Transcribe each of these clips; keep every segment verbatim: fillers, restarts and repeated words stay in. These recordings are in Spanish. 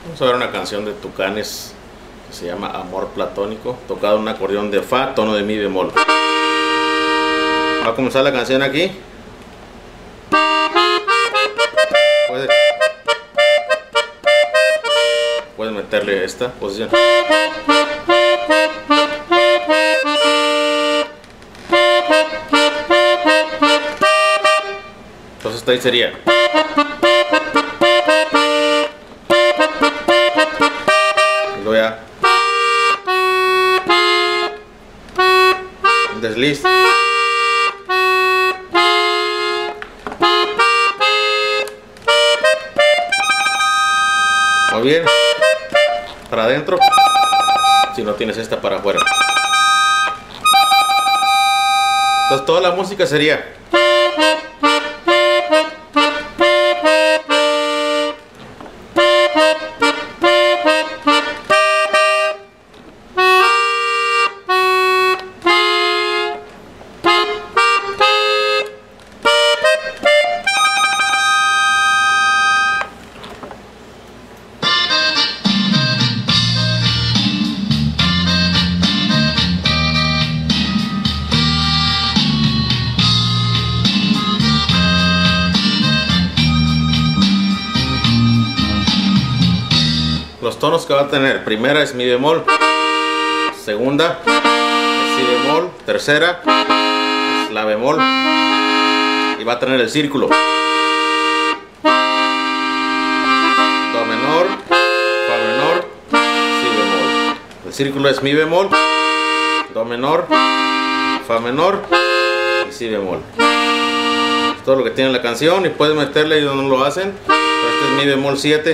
Vamos a ver una canción de Tucanes que se llama Amor Platónico, tocado en un acordeón de fa, tono de mi bemol. Va a comenzar la canción aquí. Puedes, puedes meterle esta posición. Entonces ahí sería. Y luego ya. Un desliz. Muy bien. Para adentro. Si no tienes esta, para afuera. Entonces toda la música sería. Los tonos que va a tener: primera es mi bemol, segunda es si bemol, tercera es la bemol y va a tener el círculo. Do menor, fa menor, si bemol. El círculo es mi bemol, do menor, fa menor y si bemol. Es todo lo que tiene la canción y puedes meterle y no lo hacen. Este es mi bemol siete.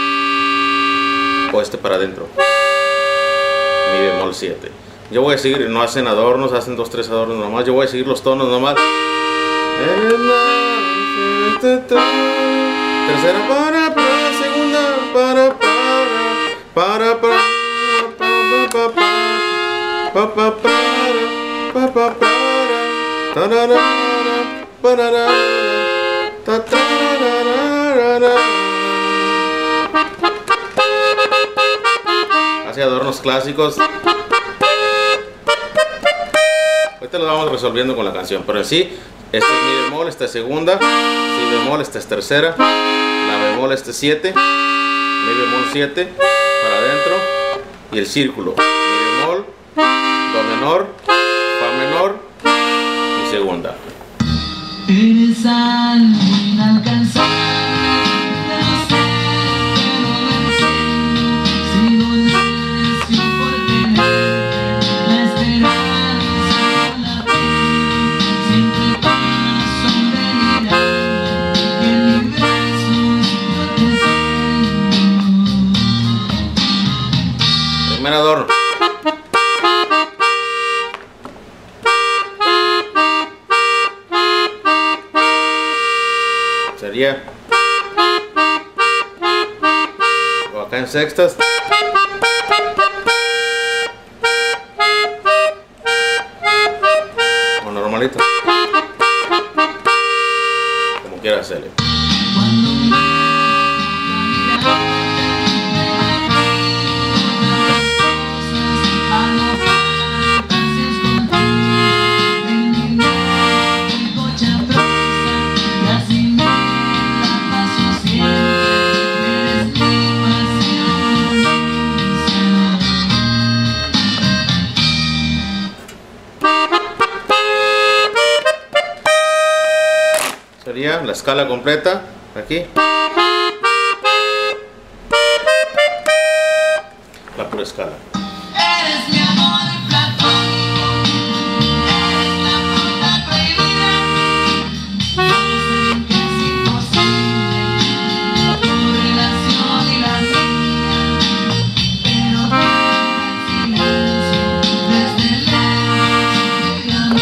O este para adentro, mi bemol siete. Yo voy a seguir, no hacen adornos, hacen dos, tres adornos nomás. Yo voy a seguir los tonos nomás. Tercera para, para, segunda para, para, para, para, para, para, para, para, para, para, hace adornos clásicos. Ahorita lo vamos resolviendo con la canción, pero en sí, este es mi bemol, esta es segunda, si bemol, esta es tercera, la bemol, este es siete, mi bemol siete para adentro y el círculo, mi bemol, do menor, fa menor y segunda. Eres algo inalcanzable. Primer adorno. Sería. O acá en sextas. O normalito. Como quiera hacerle. Sería la escala completa aquí, la pura escala. Eres mi amor platónico, eres la fruta prohibida. Yo sé que es imposible tu relación y la mía, pero el silencio desde lejos y a mí.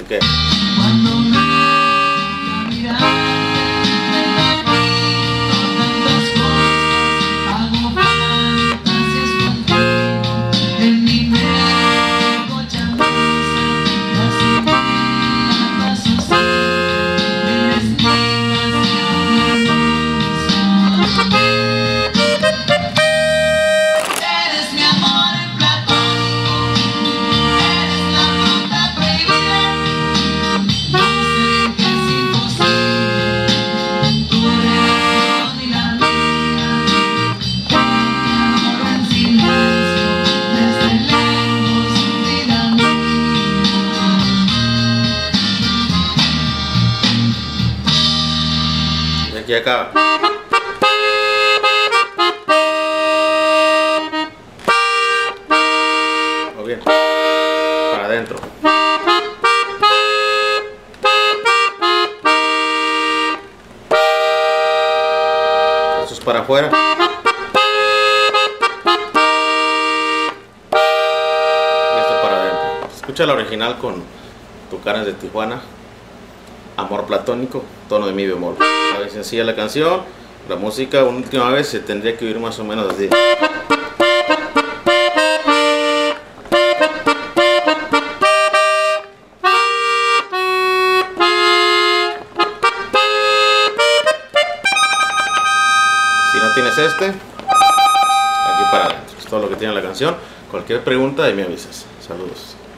¿De qué? Cuando me toca mirarte, me imagino tantas cosas, hago fantasías contigo, en mi mente cochamosa, casi la paso siempre, eres demasiado hermosa. Eres mi amor en platónico, eres la fruta prohibida. No sé que es imposible tu relación y la mía. Te adoro en silencio, desde lejos, vida mía. Y aquí acaba. O bien, para adentro. Eso es para afuera. Y esto para adentro. Escucha la original con Tucanes de Tijuana. Amor platónico, tono de mi bemol. Sabe, sencilla la canción. La música, una última vez, se tendría que oír más o menos así. Si no tienes este, aquí para adentro. Es todo lo que tiene la canción. Cualquier pregunta, ahí me avisas. Saludos.